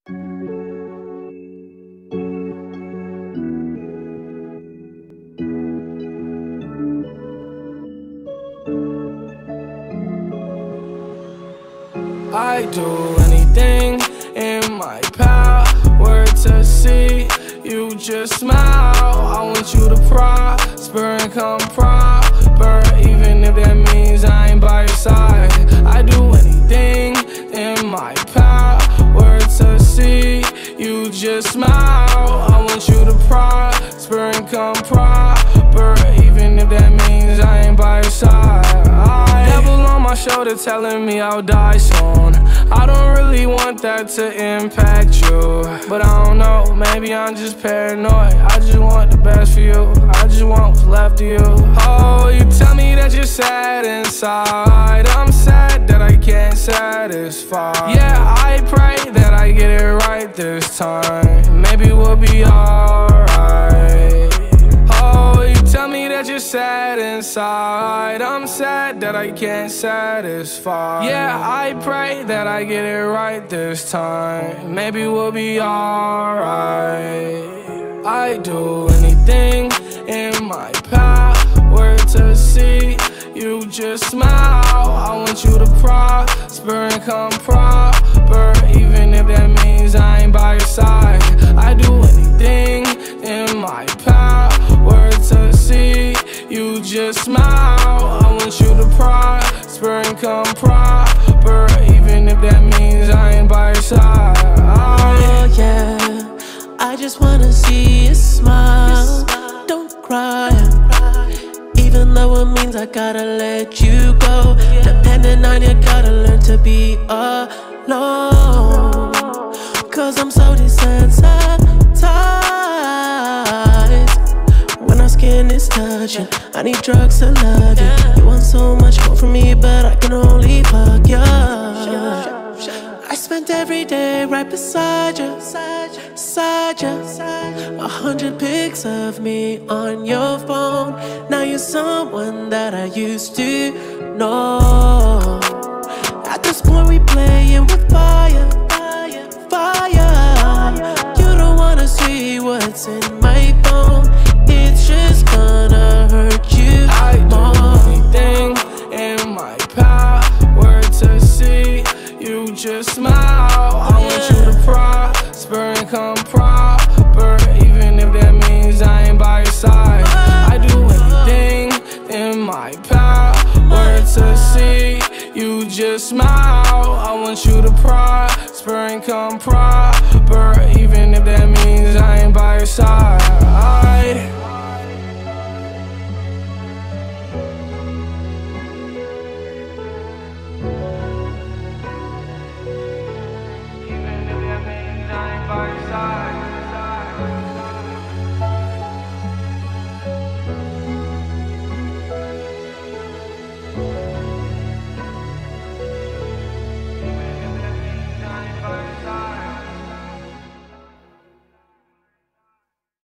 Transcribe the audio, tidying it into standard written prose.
I do anything in my power to see you just smile. I want you to prosper and come proper, even if that means I ain't by your side. I do anything in my power to see you just smile. I want you to prosper and come proper, even if that means I ain't by your side. Devil on my shoulder telling me I'll die soon. I don't really want that to impact you, but I don't know, maybe I'm just paranoid. I just want the best for you, I just want what's left of you. Oh, you tell me that you're sad inside. I'm sad that I can't satisfy. Yeah, I pray that I get it right this time. Maybe we'll be alright. Oh, you tell me that you're sad inside. I'm sad that I can't satisfy. Yeah, I pray that I get it right this time. Maybe we'll be alright. I do anything in my power to see you just smile. I want you to prosper and come proper, even if that means I ain't by your side. I do anything in my power to see you just smile. I want you to prosper and come proper, even if that means I ain't by your side. Oh yeah, I just wanna see you smile. Don't cry, even though it means I gotta let you go. Depending on you, gotta learn to be alone. Cause I'm so desensitized when our skin is touching. I need drugs to love you. You want so much more from me, but I can only fuck you. I spent every day right beside you, 100 pics of me on your phone. Now you're someone that I used to know. At this point we playing with fire. You don't wanna see what's in my phone. It's just gonna hurt you more. I do anything in my power to see you just smile. I want you to prosper and come proper, even if that means I ain't by your side. I do anything in my power to see you just smile. I want you to prosper and come proper, even if that means I ain't by your side.